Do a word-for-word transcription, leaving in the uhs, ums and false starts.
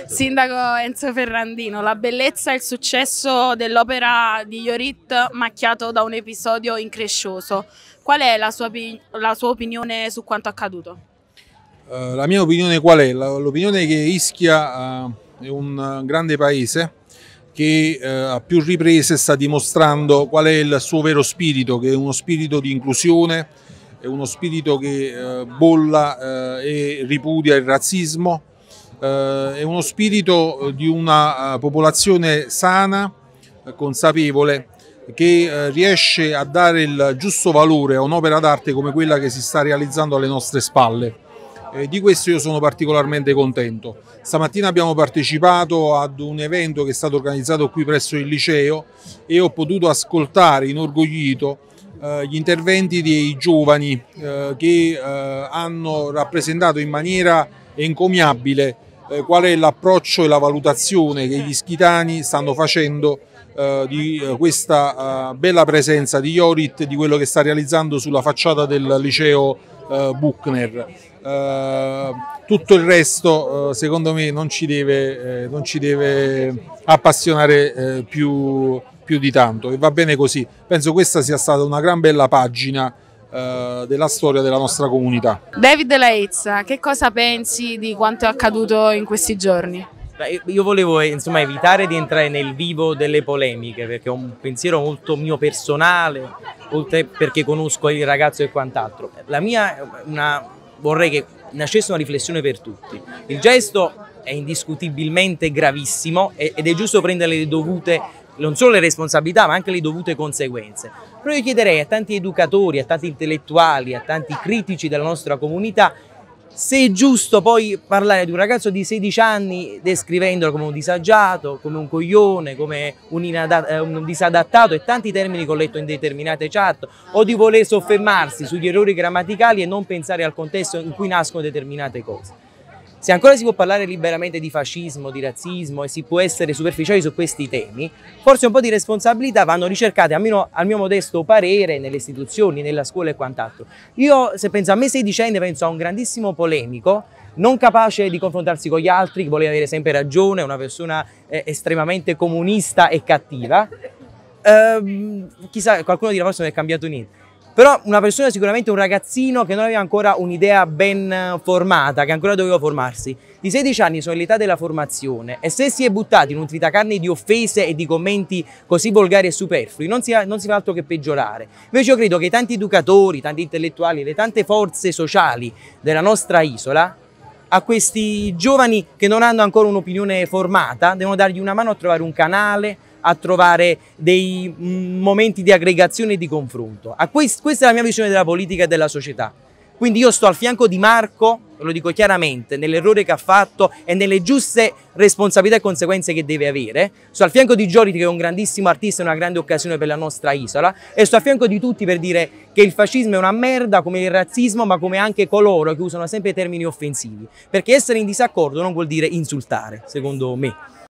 Sindaco Enzo Ferrandino, la bellezza e il successo dell'opera di Iorit macchiato da un episodio increscioso. Qual è la sua, la sua opinione su quanto accaduto? Uh, la mia opinione qual è? L'opinione è che Ischia uh, è un grande paese che uh, a più riprese sta dimostrando qual è il suo vero spirito, che è uno spirito di inclusione, è uno spirito che uh, bolla uh, e ripudia il razzismo. Uh, è uno spirito di una uh, popolazione sana, uh, consapevole, che uh, riesce a dare il giusto valore a un'opera d'arte come quella che si sta realizzando alle nostre spalle. Eh, di questo io sono particolarmente contento. Stamattina abbiamo partecipato ad un evento che è stato organizzato qui presso il liceo e ho potuto ascoltare inorgoglito eh, gli interventi dei giovani eh, che eh, hanno rappresentato in maniera encomiabile eh, qual è l'approccio e la valutazione che gli ischitani stanno facendo eh, di eh, questa eh, bella presenza di Iorit, di quello che sta realizzando sulla facciata del liceo eh, Buchner. Uh, tutto il resto uh, secondo me non ci deve, eh, non ci deve appassionare eh, più, più di tanto, e va bene così. Penso questa sia stata una gran bella pagina uh, della storia della nostra comunità. David Laizza, che cosa pensi di quanto è accaduto in questi giorni? Io volevo insomma evitare di entrare nel vivo delle polemiche, perché è un pensiero molto mio personale, oltre perché conosco il ragazzo e quant'altro. La mia è una vorrei che nascesse una riflessione per tutti. Il gesto è indiscutibilmente gravissimo ed è giusto prendere le dovute, non solo le responsabilità, ma anche le dovute conseguenze. Però io chiederei a tanti educatori, a tanti intellettuali, a tanti critici della nostra comunità se è giusto poi parlare di un ragazzo di sedici anni descrivendolo come un disagiato, come un coglione, come un, un disadattato e tanti termini che ho letto in determinate chat, o di voler soffermarsi sugli errori grammaticali e non pensare al contesto in cui nascono determinate cose. Se ancora si può parlare liberamente di fascismo, di razzismo e si può essere superficiali su questi temi, forse un po' di responsabilità vanno ricercate, almeno al mio modesto parere, nelle istituzioni, nella scuola e quant'altro. Io, se penso a me sedicenne, penso a un grandissimo polemico, non capace di confrontarsi con gli altri, che voleva avere sempre ragione, una persona eh, estremamente comunista e cattiva. Ehm, chissà, qualcuno dirà forse non è cambiato niente. Però una persona, sicuramente un ragazzino che non aveva ancora un'idea ben formata, che ancora doveva formarsi. I sedici anni sono l'età della formazione e se si è buttati in un tritacarne di offese e di commenti così volgari e superflui non si, non si fa altro che peggiorare. Invece io credo che tanti educatori, tanti intellettuali, le tante forze sociali della nostra isola, a questi giovani che non hanno ancora un'opinione formata, devono dargli una mano a trovare un canale, a trovare dei mm, momenti di aggregazione e di confronto. A quest questa è la mia visione della politica e della società. Quindi io sto al fianco di Marco, lo dico chiaramente, nell'errore che ha fatto e nelle giuste responsabilità e conseguenze che deve avere. Sto al fianco di Iorit, che è un grandissimo artista e una grande occasione per la nostra isola, e sto al fianco di tutti per dire che il fascismo è una merda come il razzismo, ma come anche coloro che usano sempre termini offensivi. Perché essere in disaccordo non vuol dire insultare, secondo me.